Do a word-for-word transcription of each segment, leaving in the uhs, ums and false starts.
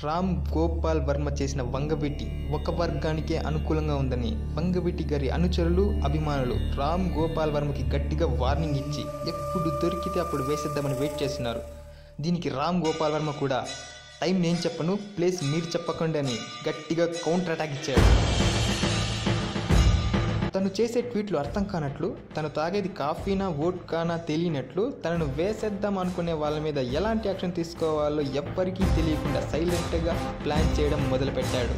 రామ్ గోపాల్ వర్మ చేసిన వంగవీటి ఒక వర్గానికే అనుకూలంగా ఉందని వంగవీటి గారి అనుచరులు అభిమానులు రామ్ గోపాల్ వర్మకి గట్టిగా వార్నింగ్ ఇచ్చి ఎప్పుడు దొరికితే అప్పుడు వేసేద్దామని వెయిట్ చేస్తున్నారు. దీనికి రామ్ గోపాల్ వర్మ కూడా టైం నేను చెప్పను, ప్లేస్ మీరు చెప్పకండి అని గట్టిగా కౌంటర్ అటాక్ ఇచ్చాడు. తను చేసే ట్వీట్లు అర్థం కానట్లు, తను తాగేది కాఫీనా వోడ్కానా తెలియనట్లు, తనను వేసేద్దాం అనుకునే వాళ్ళ మీద ఎలాంటి యాక్షన్ తీసుకోవాలో ఎవ్వరికీ తెలియకుండా సైలెంట్గా ప్లాన్ చేయడం మొదలుపెట్టాడు.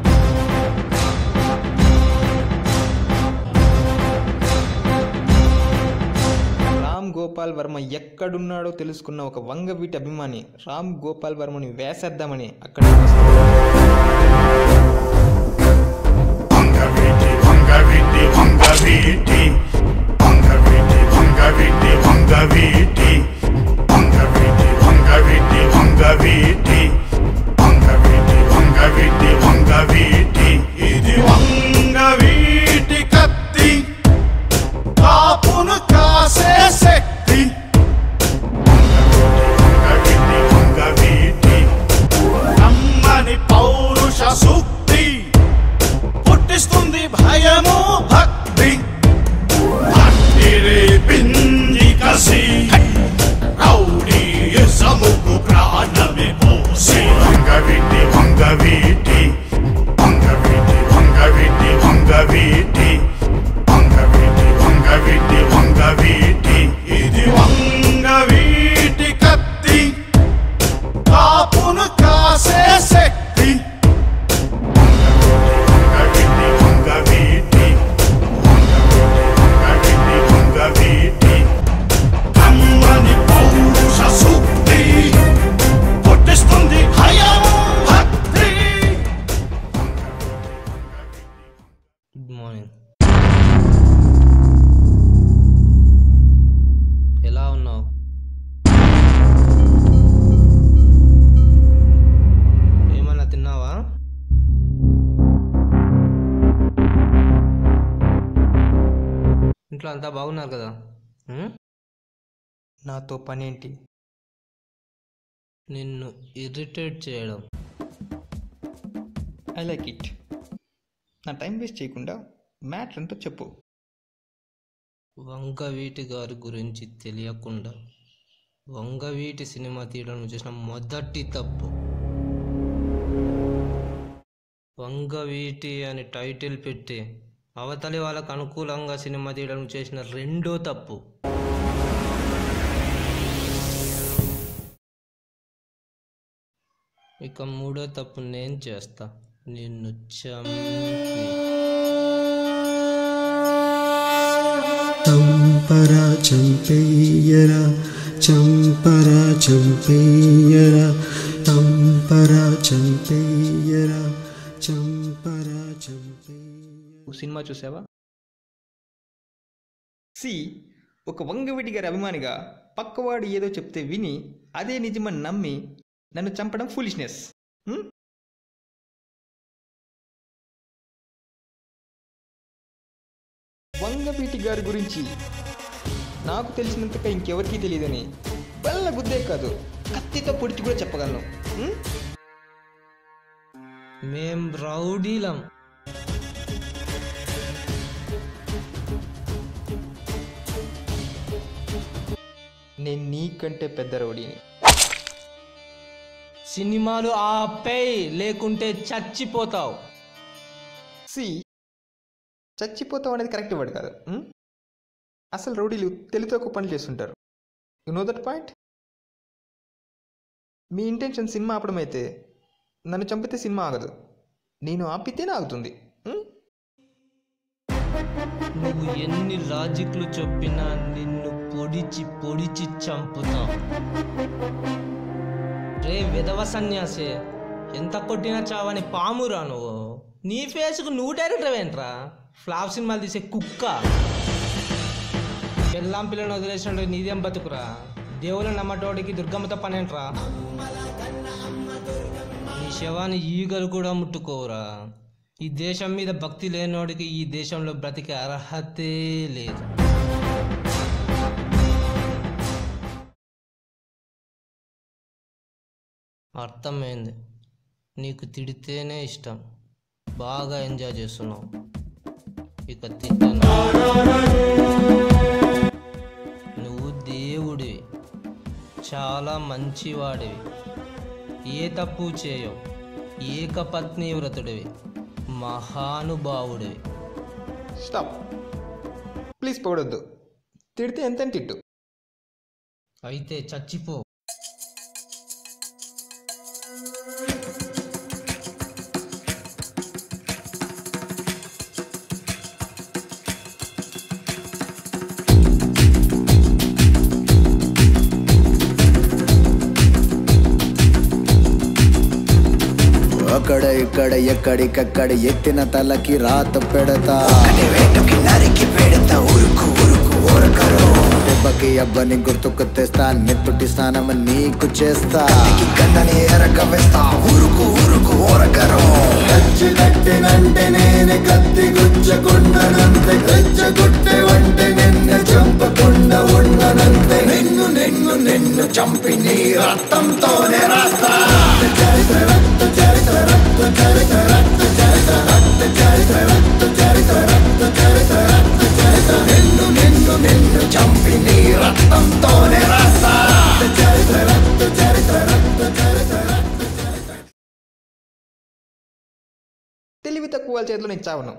రామ్ గోపాల్ వర్మ ఎక్కడున్నాడో తెలుసుకున్న ఒక వంగవీటి అభిమాని రామ్ గోపాల్ వర్మని వేసేద్దామని అక్కడ Vangaveeti, Vangaveeti, Vangaveeti, Vangaveeti, Vangaveeti, Vangaveeti, Vangaveeti, Vangaveeti, Vangaveeti, Vangaveeti, Vangaveeti, ఇది వంగవీటి కత్తి కాపును కాసే శక్తి. వంగవీటి, వంగవీటి, నమ్మని పౌరుష సూక్తి పుట్టిస్తుంది భయము భక్తి. భక్తిరే పిండి కసి రౌడీయిజముకు ప్రాణమే పోసి. వంగవీటి, వంగవీటి, వంగవీటి, వంగవీటి, వంగవీటి, వంగవీటి, వంగవీటి, వంగవీటి, ఇది వంగవీటి కత్తి కాపును కాసే శక్తి. Good morning. ఎలా ఉన్నావు? ఏమన్నా తిన్నావా? ఇంట్లో అంతా బాగున్నారు కదా? నాతో పనేంటి? నిన్ను ఇరిటేట్ చేయడం. I like it. నా టైం వేస్ట్ చేయకుండా మ్యాటర్ ఎంతో చెప్పు. వంగవీటి గారి గురించి తెలియకుండా వంగవీటి సినిమా తీయడం చేసిన మొదటి తప్పు. వంగవీటి అని టైటిల్ పెట్టి అవతలి వాళ్ళకు అనుకూలంగా సినిమా తీయడం చేసిన రెండో తప్పు. ఇక మూడో తప్పు నేను చేస్తా, నిన్ను చంపి. చంపరా చంపేయరా, చంపరా చంపేయరా, చంపరా చంపేయరా, చంపరా చంపేయరా. సినిమా చూసావా? సి ఒక వంగవీటి గారి అభిమానిగా పక్కవాడు ఏదో చెప్తే విని అదే నిజమని నమ్మి నన్ను చంపడం ఫూలిష్నెస్. వంగవీటి గారి గురించి నాకు తెలిసినంతగా ఇంకెవరికీ తెలియదని బల్ల గుద్దే కాదు, కత్తితో పొడిచి కూడా చెప్పగలను. మేం రౌడీలం. నేను నీకంటే పెద్ద రౌడీని. సినిమాలు ఆపేయ్, లేకుంటే చచ్చిపోతావు. సి చచ్చిపోతావు అనేది కరెక్ట్ వర్డ్ కాదు. అసలు రౌడీలు తెలివితో ఒక పనులు చేస్తుంటారు. You know that point. మీ ఇంటెన్షన్ సినిమా ఆపడం అయితే నన్ను చంపితే సినిమా ఆగదు, నేను ఆపితేనే ఆగుతుంది. నువ్వు ఎన్ని లాజిక్లు చెప్పినా నిన్ను పొడిచి పొడిచి చంపుతావు. రే విధవ సన్యాసి, ఎంత కొట్టినా చావని పామురా నువ్వు. నీ ఫేస్కు నువ్వు డైరెక్టర్ ఏంట్రా? ఫ్లాప్ సినిమాలు తీసే కుక్క. పెళ్ళాం పిల్లని వదిలేసినట్టు నీదేం బతుకురా? దేవుళ్ళ నమ్మటోడికి దుర్గమ్మతో పనేంట్రా? నీ శవాన్ని ఈగలు కూడా ముట్టుకోవురా. ఈ దేశం మీద భక్తి లేనోడికి ఈ దేశంలో బ్రతికే అర్హతే లేదు. అర్థమైంది. నీకు తిడితేనే ఇష్టం, బాగా ఎంజాయ్ చేస్తున్నావు, ఇక తిట్టను. నువ్వు దేవుడివి, చాలా మంచివాడివి, ఏ తప్పు చేయవు, ఏకపత్ని వ్రతుడివి, మహానుభావుడివి. Stop please, పొగడొద్దు. తిడితే ఎంత తిట్టు. అయితే చచ్చిపో. అక్కడ ఇక్కడ ఎక్కడికక్కడ ఎత్తిన తలకి రాత పెడతా, నరికి పెడతా, ఉరుకు ఉరుకు ఊరకరు దెబ్బకి అబ్బని గుర్తుకు తెస్తా, నెత్తుటి స్నానం నీకు చేస్తా, గందని ఎరక వేస్తా, ఉరుకు ఉరుకు ఊరకరు కచ్చి కట్టినంటే నేనే కత్తి గుచ్చకుండనంతే, రెచ్చగొట్టే వంటే నిన్ను చంపకుండా ఉండనంతే, నిన్ను నిన్ను నిన్ను చంపి నీ రక్తంతోనే రాస్తా. చరిత్ర రక్త చరిత్ర రక్త చరిత్ర రక్త చరిత్ర రక్త చరిత్ర రక్త చరిత్ర రక్త చరిత్ర రక్త చరిత్ర నిన్ను నిన్ను నిన్ను చంపి నీ రక్తంతోనే రాస్తా. చరిత్ర రక్త చరిత్ర రక్త చరిత్ర రక్త చరిత్ర. తెలివి తక్కువ వాళ్ళ చేతిలో నేను చావను.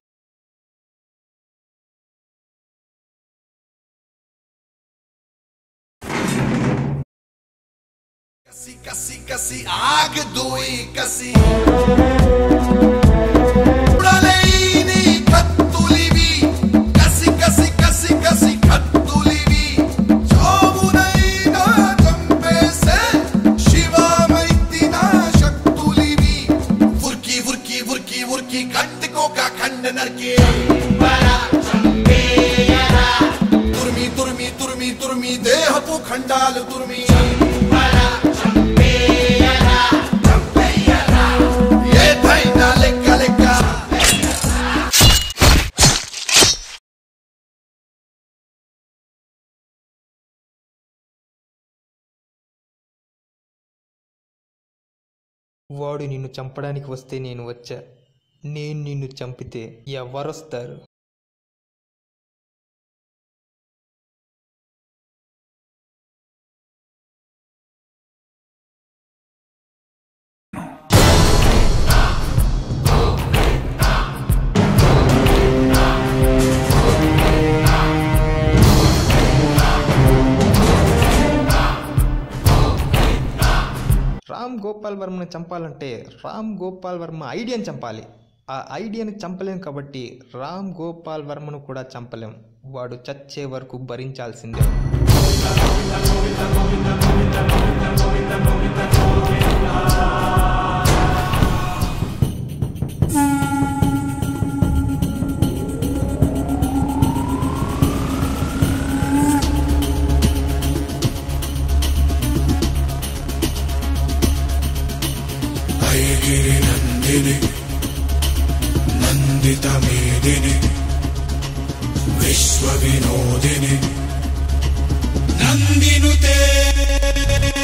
Casi, casi, casi, आग दोई casi. Pralini kattulivi, casi, casi, casi, casi kattulivi. Chavunaina champese, Shiva maittina shaktulivi. Vurki, vurki, vurki, vurki, kanttiko ka khand narki. Bara champeyara. Turmi, turmi, turmi, turmi, dehapu khandalu turmi. వాడు నిన్ను చంపడానికి వస్తే నేను వచ్చా, నేను నిన్ను చంపితే ఎవరొస్తారు? రామ్ గోపాల్ వర్మని చంపాలంటే రామ్ గోపాల్ వర్మ ఐడియాని చంపాలి. ఆ ఐడియాని చంపలేం కాబట్టి రామ్ గోపాల్ వర్మను కూడా చంపలేం. వాడు చచ్చే వరకు భరించాల్సిందే. ఐగిరి నందిని నందిత మేదిని విశ్వ వినోదిని నందినుతే